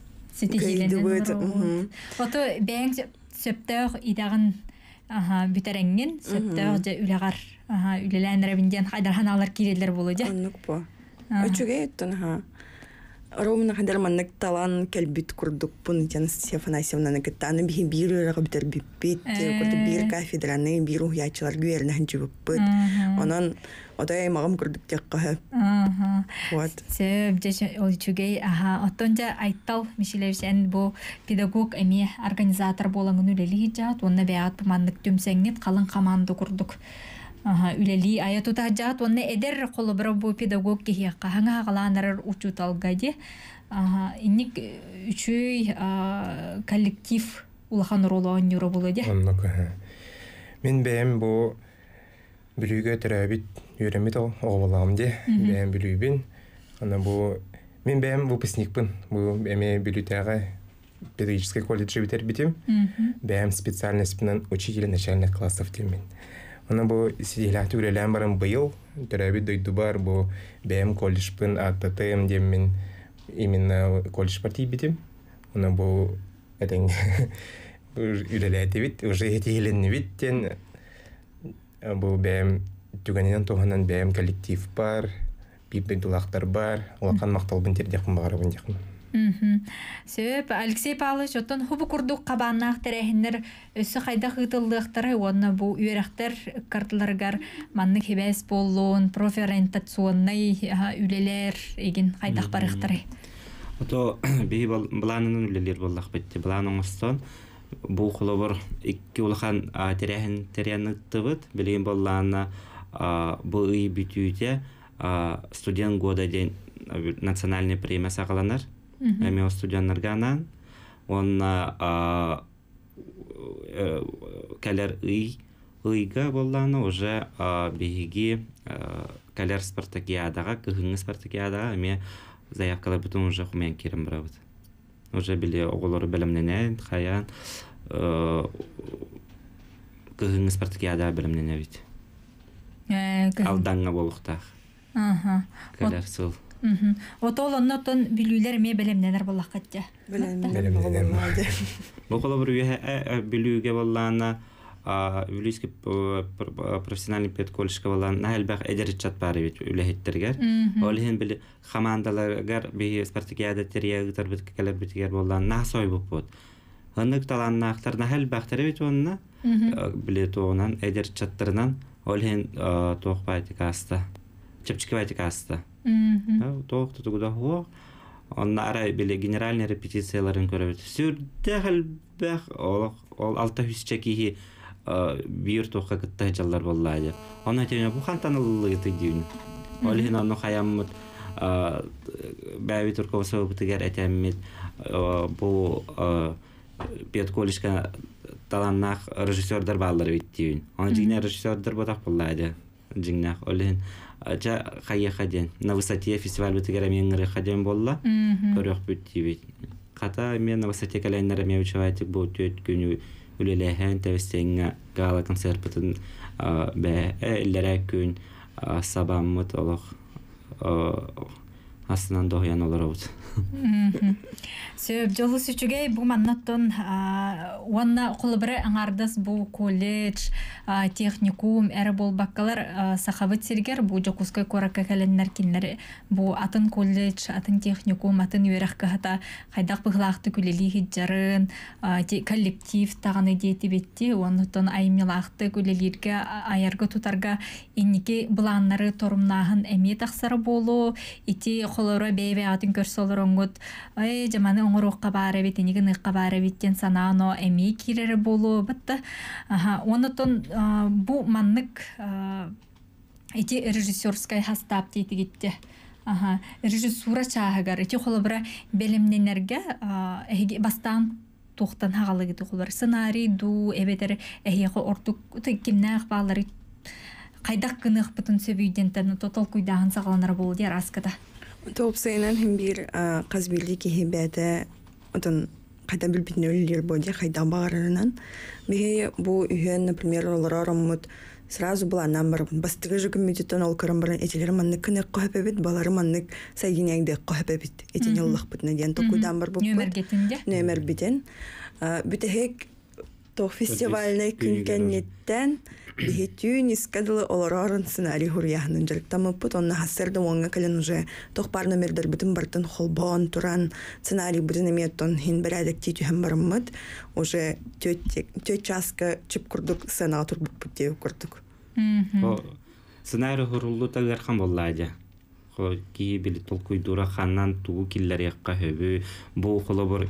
сетилен. Ото бәң сөптөг идагын аха бүтереңген, сөптөг же үлегар аха үлеләнрәбиндән хайдарханалар кирелер булды. Онук бу. Өчүгә тон ха. Ромна хадар маннык талан келбит курдук бун Анастасия Афанасьевна кеттаны би бирү рагыбтер биппет, курдук бир кафедраны бирү ячылар гүернән җибеппет. Анан одай магым курдук текка. Аха. Вот. Сөп же олчугей аха оттонжа Айтал Мичилевичен бу педагог эми организатор болгон үлели жат, онна бәят маннык төмсәңнет калын команда курдук. Ага, үлели аятута жат, онна эдер колобра бу педагог кехиякка хаңа галанар учуталгади. Ага, инник үчүй коллектив улахан роло онюро болоди. Оннука. Мен бәйім бұл бүлігі түрәбіт үйремет оғылағым де, бәйім бүлігін. Ана бұл, мен бәйім выпускникпын, бұл әме бүлітәға педагогический колледж бітер бітем. Бәйім специальностьпінен учитель начальных классов демен. Ана бұл сиделяқты үрелән барын бұйыл, түрәбіт дойду бар, бұл бәйім колледжпін аттатым демен именно колледж партий бітем. Ана бұл әтен үреләті бит, уже етелені биттен. Бұл бәйім түгенінен тоғынан бәйім коллектив бар, бейбек дулақтар бар, олақан мақталбын тердеқін бағарабын деқін. Сөп, Алексей Павлович, оттан хубы күрдік қабаннақ тәрәхіндер өсі қайда қытылдықтары, оны бұл үйректер картыларғар манның хебәс болуын, профориентационный үлелер еген қайдақ барықтары. Ото бей бұланының үлелер болдақ бетті. Бұланың ұстан бұл құлы бір екі ұлыған тәрәхін тәрәнікті бұд. Білген болағына бұл үй бүтүйде студент года ден национальный премия сағаланар. Әме студенттарға анан. Онна кәлер үй ұйға болағына уже бейге кәлер спартакиадаға, күхіңі спартакиадаға әме заявкалар бүтін уже құмен керім бұра бұд. Уже біле оғылары білімненен, қаян күхіңі спартакиадаға білімнене бейді. Алдаңға болуқтақ. Кәлер сыл. Отол оннотон билүүлер ме белемнелер боллақ қатты? Белемнелер болмайды. Бұл қолы бір билүүге боллағына Үліскі профессиональный педколледжка боллағына әлбәқ әдерет чат бары бет үләхеттергер. Олығын білі қамандаларғар бейі спартакиада терия ғытар біткі кәлер бітігер боллағына сой бұп бұд. Ғынық таланына ақтарына әлбәқтері бет онына білі тоғынан әдерет чаттарынан олығын тоқ байтық асты. Чепчики байтық асты. Тоқты тұғыда хуақ. Онна ара білі генеральный репетицияларын көрі бет. Сүрді әлбәқ ол алта хүсче кейі бир тоққа кытта жаллар боллайды. Оны айтайына бұл қантанылығы түйдейін. Олығын оны қаяммыд бәйбі тұрқова соғытығар әтәммет бұл педколледжка таланнақ режиссердар баллары беттейін. Оны жігіне режиссердар бұтақ боллайды. Жігнақ олығын жа қайы қаден. На высоте фестиваль бітігер әмеңгірі қаден болла. Көріқ бүттей бет. Қата мен на высоте кәләйнер әме учавайтық бұл төт күні үлеләһән тәвестеңгә гала концерт бутын бә әлләрә күн сабаммыт олық астынан доғян олар ауд. Сөп, жолы сүчүгей бұл маннаттон уанна қолыбыры аңардас бұл колледж, техникум, әрі бол баққалар сақабыт сергер бұл жоқускай қораққа кәлінлер кенлер бұл атын колледж, атын техникум, атын үйерек қағыта қайдақ бұғылақты күлелі хиджарын, коллектив тағаны дейті бетті, оннаттон аймелақты күлелерге айарғы тұтарға енеке бұланлары торымнағын әме тақсары болу, ити қолыры бәйбе атын көрсі олар оңғыт, ай, жаманы оңыр оққа бары бет, енеген ұққа бары беттен сананы әме керері болу, бітті. Онытын бұл маннық ити режиссерскай хастап дейті кетті. Режиссура чағығар, ити қолы бұра бәлімненерге бастан тоқтан хағалы кеті қолы. Сценарий, ду, әбетері әйеқі ортық кемнәқ бағалары қайдақ күніқ бұтын сөбейден тәні тотал күйдағын сағаланар болу дер аскада. Топ сайынан хем бир қазбилди кехебәді отын қайда білбітін өлілер боде қайда бағарынан. Беге бұл үйен, например, олар арамыд сразу была намбар бастығы жүгім медитон ол көрім баран етелері манны күнек қойпебет, балары манны сайгенегде қойпебет. Етен еллық бұтына ден тоқуйдан бар бұл Нөмер кетінде? Нөмер бітен. Бүтәхек тоқ фестивальный күнкәнеттен бихетюн искадылы олорарын сценарий хурияхнын жарықтамы пут, онна хассерді оңға кәлін уже тоқ бар номердер бүтін бартын холбон, туран сценарий бүтін еметтон хин бір әдік тейту хем барыммыд, уже төт часка чып күрдік сценаға тұр бұт деу күрдік. Сценарий хурулу тағар хан боллайды. Кейі білі толкуйдура ханнан туғу келлер яққа хөбі, бұл қолы бір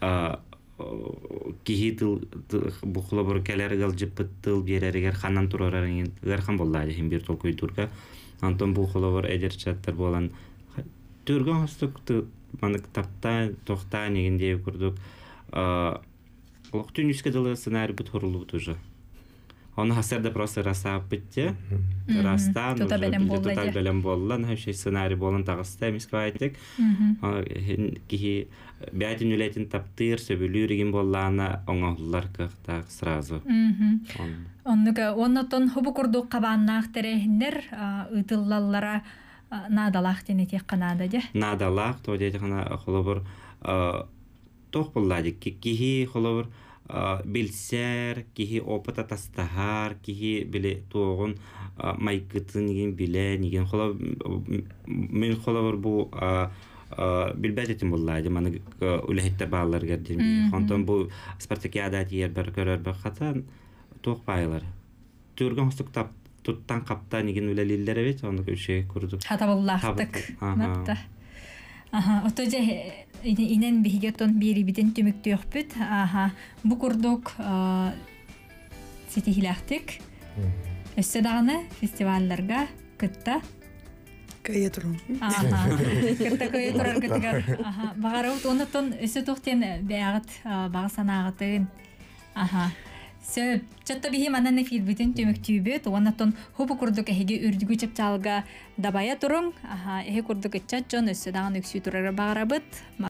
кихи тыл бухла бор келергал жыпыттыл береригер ханан турарарын гархан боллады хим бир толкуй турга антон бухла бор эдерчаттар болан түргөн хостук манык тапта тохта негенде курдук а локтун үскедалы сценарий бут хорулу тоже Оны хасерде просто расап битте. Растан Тута белем болла тута же. белем болла, на şey сценарий болон тагыста мисквайтик. Ки бәтин үлетин таптыр сөбүлүрген боллана оңоллар кыхта сразу. Оннуга оннотон хубу курдук кабааннаах терехиннер ытыллаллара наадалаах тене тек канада же. Надалак то деди хана холобор тох болладик кихи холобор билсер кихи опыта тастахар кихи биле тоғын майкытын еген биле неген холобор мен холобор бу билбәтетим боллади маны үлехеттер баалар герден хонтон бу спартакиада тиер бер көрөр бер хатан тох байлар түргөн хостук тап туттан капта неген үлелиллер бит аны көчө курдук Хатабыллахтык. Напта. Аха, отоже инен бигетон бири битен түмүктүөхпүт. Аха, бу курдук ситихилахтык. Өссө даганы фестивалларга кытта Кая турун. Аха. Кытта кая турар кытыгар. Аха, багарып онотон өссө тохтен бягат бага санагатын. Аха. Сөп, чатта бихи манан эфир бүтін төмөктүүбөт, оннаттон хубу курдук эһиги үрдүгү чапчалга дабая туруң, аха, эһи курдук чат жон өссө даган өксүү турары багарабыт.